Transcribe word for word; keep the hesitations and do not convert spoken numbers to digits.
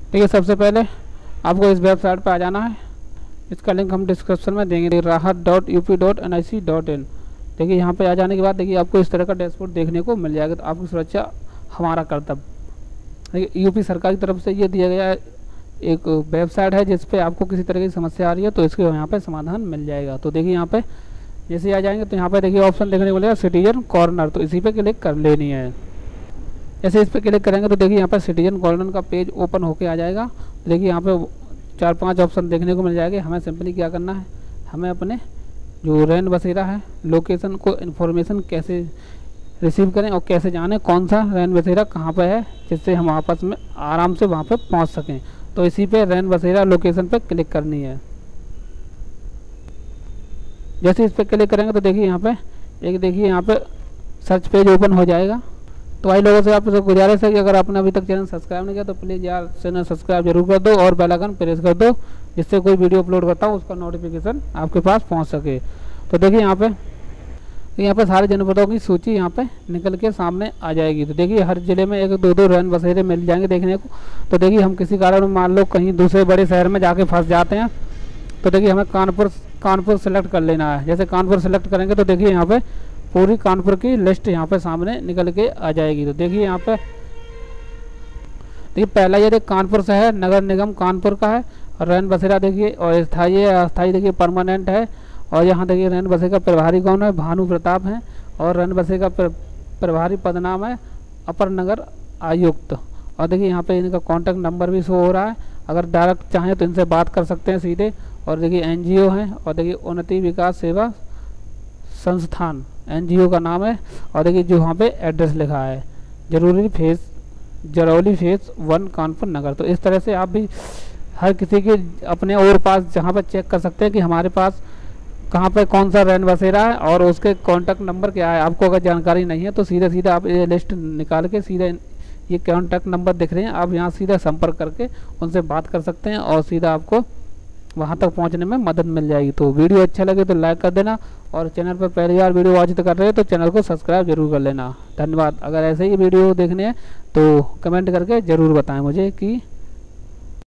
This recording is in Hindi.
ठीक है, सबसे पहले आपको इस वेबसाइट पर आ जाना है। इसका लिंक हम डिस्क्रिप्शन में देंगे, Rahat dot U P dot N I C dot in. देखिए यहाँ पे आ जाने के बाद देखिए आपको इस तरह का डैशबोर्ड देखने को मिल जाएगा। तो आपकी सुरक्षा हमारा कर्तव्य। देखिए यूपी सरकार की तरफ से ये दिया गया एक वेबसाइट है जिस पे आपको किसी तरह की समस्या आ रही है तो इसके यहाँ पे समाधान मिल जाएगा। तो देखिए यहाँ पे जैसे आ जाएंगे तो यहाँ पे देखिए ऑप्शन देखने को मिलेगा सिटीजन कॉर्नर, तो इसी पे क्लिक कर लेनी है। जैसे इस पर क्लिक करेंगे तो देखिए यहाँ पर सिटीजन कॉर्नर का पेज ओपन होके आ जाएगा। देखिए यहाँ पे चार पांच ऑप्शन देखने को मिल जाएंगे। हमें सिंपली क्या करना है, हमें अपने जो रैन बसेरा है लोकेशन को इन्फॉर्मेशन कैसे रिसीव करें और कैसे जाने कौन सा रैन बसेरा कहाँ पे है, जिससे हम आपस में आराम से वहाँ पे पहुँच सकें। तो इसी पे रैन बसेरा लोकेशन पे क्लिक करनी है। जैसे इस पर क्लिक करेंगे तो देखिए यहाँ पे एक देखिए यहाँ पे सर्च पेज ओपन हो जाएगा। तो भाई लोगों से आपसे गुजारिश है कि अगर आपने अभी तक चैनल सब्सक्राइब नहीं किया तो प्लीज़ यार चैनल सब्सक्राइब जरूर कर दो और बेल आइकन प्रेस कर दो, जिससे कोई वीडियो अपलोड करता हूँ उसका नोटिफिकेशन आपके पास पहुँच सके। तो देखिए यहाँ पे तो यहाँ पे सारे जनपदों की सूची यहाँ पे निकल के सामने आ जाएगी। तो देखिए हर जिले में एक दो दो रैन बसेरे मिल जाएंगे देखने को। तो देखिए हम किसी कारण मान लो कहीं दूसरे बड़े शहर में जाके फंस जाते हैं तो देखिए हमें कानपुर कानपुर सेलेक्ट कर लेना है। जैसे कानपुर सेलेक्ट करेंगे तो देखिए यहाँ पे पूरी कानपुर की लिस्ट यहाँ पे सामने निकल के आ जाएगी। तो देखिए यहाँ पे देखिए पहला ये देखिए कानपुर शहर नगर निगम कानपुर का है और रैन बसेरा देखिए और स्थायी अस्थायी देखिए परमानेंट है। और यहाँ देखिए रैन बसेरा का प्रभारी कौन है, भानु प्रताप है। और रैन बसेरा का प्रभारी पद नाम है अपर नगर आयुक्त। और देखिए यहाँ पे इनका कॉन्टैक्ट नंबर भी शो हो रहा है, अगर डायरेक्ट चाहें तो इनसे बात कर सकते हैं सीधे। और देखिए एन जी ओ है और देखिए उन्नति विकास सेवा संस्थान एन जी ओ का नाम है। और देखिए जो वहाँ पे एड्रेस लिखा है जरूरी phase Jarauli phase one Kanpur Nagar. तो इस तरह से आप भी हर किसी के अपने और पास जहाँ पर चेक कर सकते हैं कि हमारे पास कहाँ पे कौन सा रैन बसेरा है और उसके कॉन्टैक्ट नंबर क्या है। आपको अगर जानकारी नहीं है तो सीधे सीधे आप ये लिस्ट निकाल के सीधे ये कॉन्टैक्ट नंबर दिख रहे हैं, आप यहाँ सीधा संपर्क करके उनसे बात कर सकते हैं और सीधा आपको वहाँ तक पहुँचने में मदद मिल जाएगी। तो वीडियो अच्छा लगे तो लाइक कर देना और चैनल पर पहली बार वीडियो वॉच कर रहे हैं तो चैनल को सब्सक्राइब जरूर कर लेना। धन्यवाद। अगर ऐसे ही वीडियो देखने हैं तो कमेंट करके ज़रूर बताएं मुझे कि